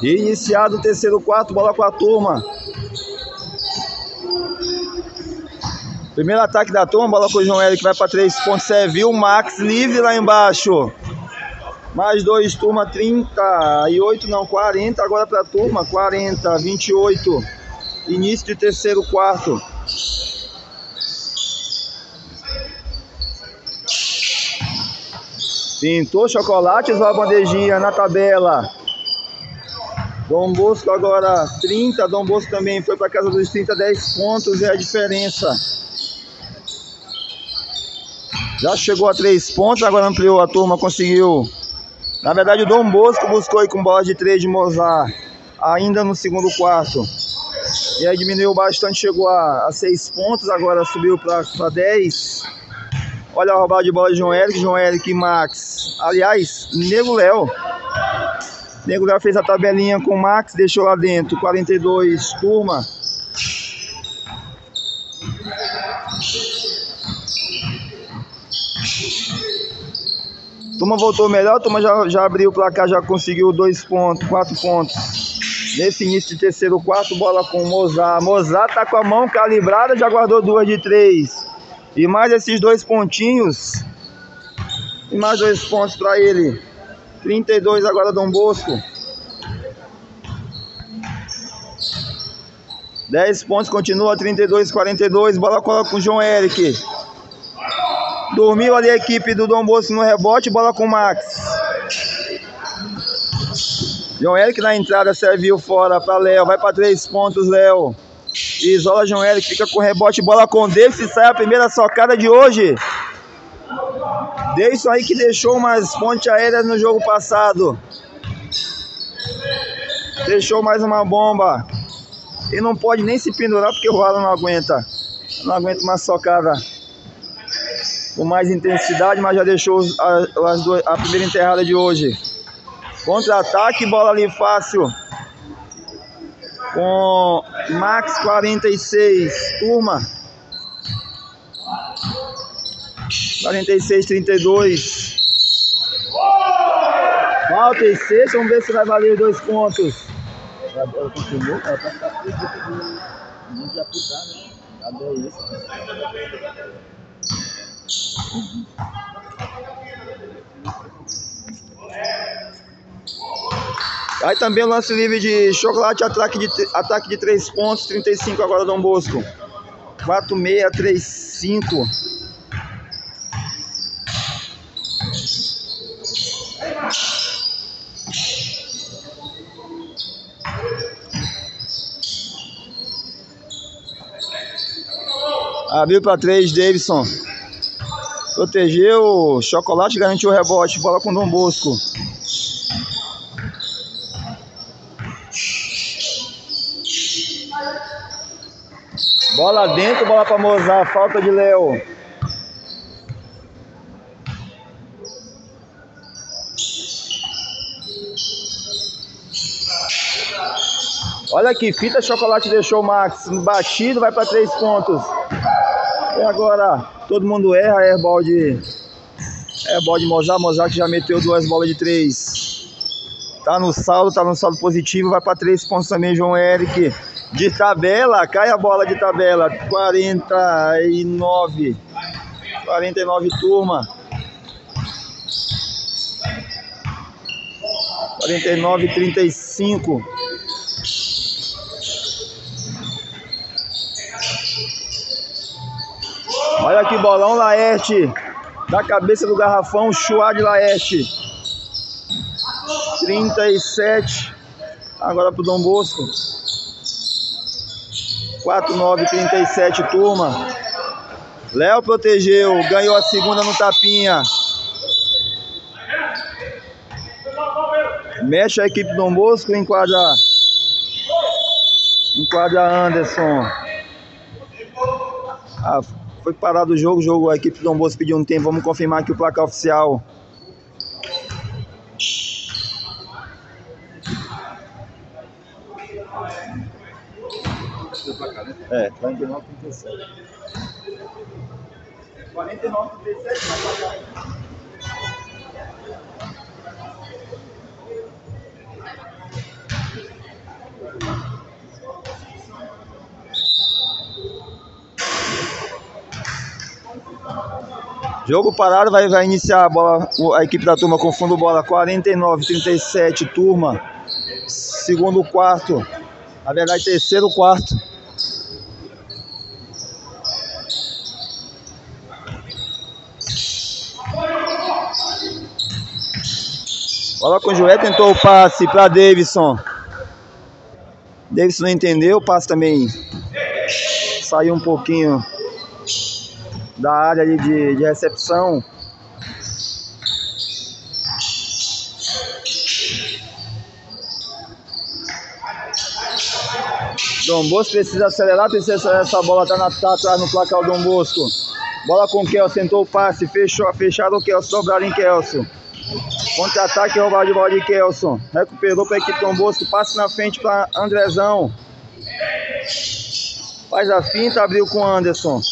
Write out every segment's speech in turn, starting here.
Iniciado o terceiro quarto, bola com a turma. Primeiro ataque da turma, bola com o João Eric, vai para 3 pontos, serviu, Max livre lá embaixo. Mais 2, turma, 38, não, 40, agora para a turma, 40, 28. Início de terceiro quarto. Pintou chocolates ou a bandejinha na tabela. Dom Bosco agora 30, Dom Bosco também foi para casa dos 30, 10 pontos é a diferença. Já chegou a 3 pontos, agora ampliou a turma, conseguiu. Na verdade o Dom Bosco buscou aí com bola de 3 de Mozart, ainda no segundo quarto. E aí diminuiu bastante, chegou a 6 pontos, agora subiu para 10. Olha a roubada de bola de João Eric e Max. Aliás, Nego Léo fez a tabelinha com o Max, deixou lá dentro, 42, turma. Turma voltou melhor, turma já abriu o placar, já conseguiu 2 pontos, 4 pontos. Nesse início de terceiro quarto, bola com o Mozart. Mozart tá com a mão calibrada, já guardou 2 de 3. E mais esses 2 pontinhos. E mais 2 pontos para ele. 32 agora Dom Bosco. 10 pontos, continua 32, 42. Bola com o João Eric. Dormiu ali a equipe do Dom Bosco no rebote, bola com o Max. João Eric na entrada, serviu fora para Léo, vai para 3 pontos, Léo. Isola João Eric, fica com rebote, bola com Davidson, sai a primeira socada de hoje. Davidson aí que deixou umas pontes aéreas no jogo passado. Deixou mais uma bomba. E não pode nem se pendurar porque o Alan não aguenta. Não aguenta uma socada com mais intensidade, mas já deixou a primeira enterrada de hoje. Contra-ataque, bola ali fácil. Com Max 46, turma. 46, 32. Falta e sexta, vamos ver se vai valer os 2 pontos. Ela continuou, ela tá muito já putar, né? Cadê isso? Aí também o lance livre de chocolate, ataque de 3 pontos, 35 agora Dom Bosco. 4-6, 3-5. Abriu para 3, Davidson. Protegeu, chocolate garantiu o rebote, bola com Dom Bosco. Bola dentro, bola para Mozart, falta de Léo. Olha que fita, chocolate deixou o Max batido, vai para 3 pontos. E agora todo mundo erra, airball de Mozart que já meteu 2 bolas de 3. Tá no saldo positivo, vai para 3 pontos também João Eric. De tabela, cai a bola de tabela, 49 turma. 49, 35. Olha que bolão, Laerte. Da cabeça do garrafão, Chua de Laerte. 37. Agora pro Dom Bosco. 49, 37, turma. Léo protegeu, ganhou a segunda no tapinha. Mexe a equipe do Dom Bosco, enquadra Anderson. Foi parado o jogo, a equipe do Dom Bosco pediu um tempo, vamos confirmar aqui o placar oficial. É, 49, 37. 49, 37, Jogo parado, vai iniciar a bola, a equipe da turma com fundo bola 49-37, turma. Segundo quarto, na verdade terceiro quarto. Bola com o Joé, tentou o passe para Davidson. Davidson não entendeu, o passe também saiu um pouquinho da área ali de recepção. Dom Bosco precisa acelerar, essa bola tá atrás no placar o Dom Bosco. Bola com o Kelso, tentou o passe, fechado o Kelso, dobrado em Kelso. Contra-ataque, roubado de bola de Kelson. Recuperou para a equipe Dom Bosco, passe na frente para Andrezão. Faz a finta, abriu com Anderson.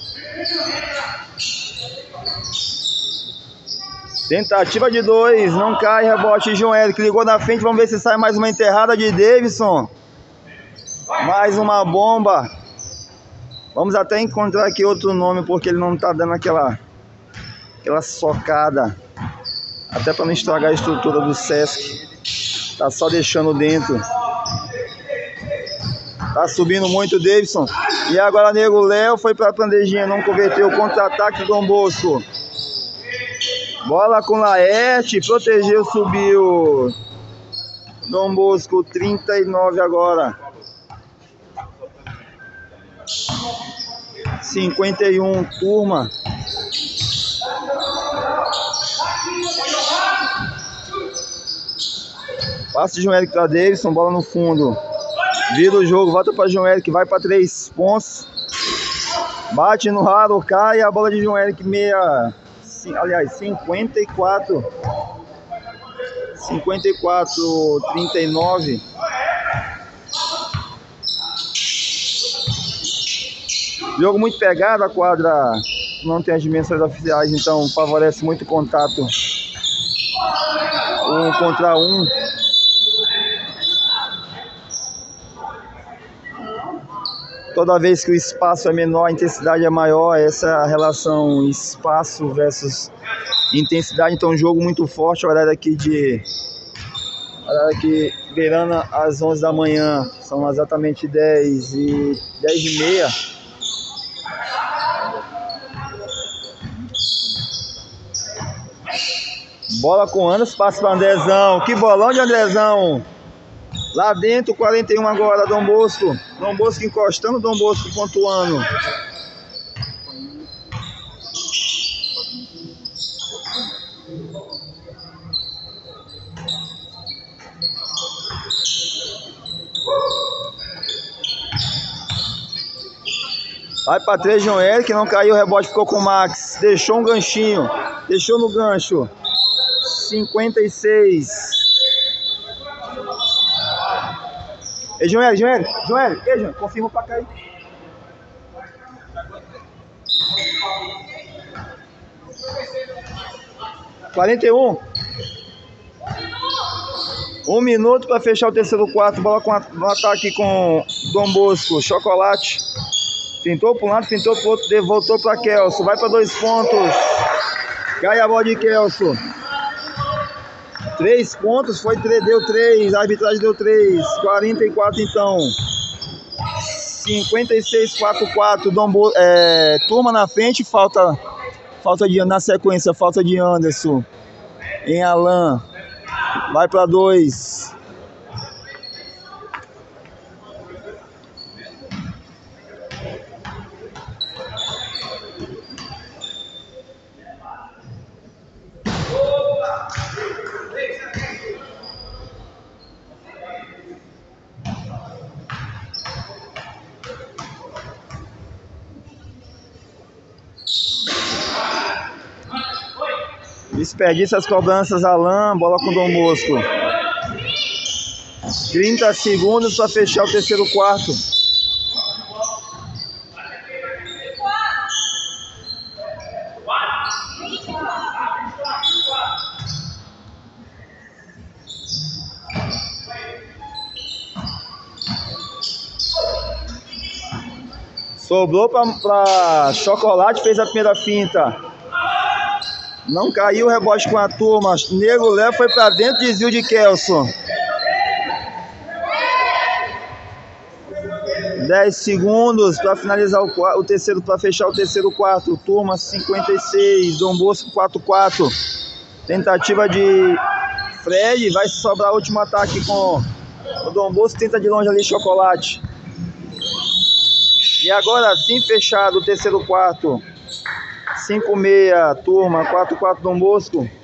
Tentativa de 2, não cai, rebote João Eric, ligou na frente, vamos ver se sai mais uma enterrada de Davidson. Mais uma bomba. Vamos até encontrar aqui outro nome, porque ele não tá dando aquela socada. Até para não estragar a estrutura do Sesc. Tá só deixando dentro. Tá subindo muito o Davidson. E agora Nego Léo foi para a bandejinha, não converteu. Contra-ataque do Dom Bosco. Bola com Laerte, protegeu, subiu. Dom Bosco, 39 agora. 51, turma. Passe de João Eric para Davidson, bola no fundo. Vira o jogo, volta para João Eric, vai para 3 pontos. Bate no raro, cai a bola de João Eric, 54, 39. Jogo muito pegado, a quadra não tem as dimensões oficiais, então favorece muito o contato 1 contra 1. Toda vez que o espaço é menor, a intensidade é maior, essa é a relação espaço versus intensidade. Então jogo muito forte, horário aqui beirando às 11 da manhã, são exatamente 10h30. Bola com Anderson, passe para Andrezão, que bolão de Andrezão. Lá dentro, 41 agora, Dom Bosco. Dom Bosco encostando, Dom Bosco pontuando. Vai para 3, João Eric, não caiu, o rebote ficou com o Max. Deixou um ganchinho, deixou no gancho. 56. Ei, João Eric, ei, João, confirma pra cá aí. (41). 1 minuto para fechar o terceiro quarto. Bola no ataque com Dom Bosco. Chocolate. Pintou para um lado, pintou para o outro. Voltou para Kelso. Vai para 2 pontos. Cai a bola de Kelso. 3 pontos. Deu 3. A arbitragem deu 3. 44 então. 56-44. Turma na frente. Falta na sequência. Falta de Anderson. Em Alan. Vai para 2. Desperdiça as cobranças, Alan. Bola com Dom Bosco. 30 segundos para fechar o terceiro quarto. Sobrou pra Chocolate, fez a primeira finta. Não caiu o rebote com a turma. Nego Léo foi pra dentro, desvio de Kelson. 10 segundos para finalizar o terceiro, para fechar o terceiro quarto. Turma 56, Dom Bosco 4-4. Tentativa de Fred, vai sobrar o último ataque com o Dom Bosco, tenta de longe ali Chocolate. E agora sim fechado o terceiro quarto. 5-6, turma, 4-4 Dom Bosco.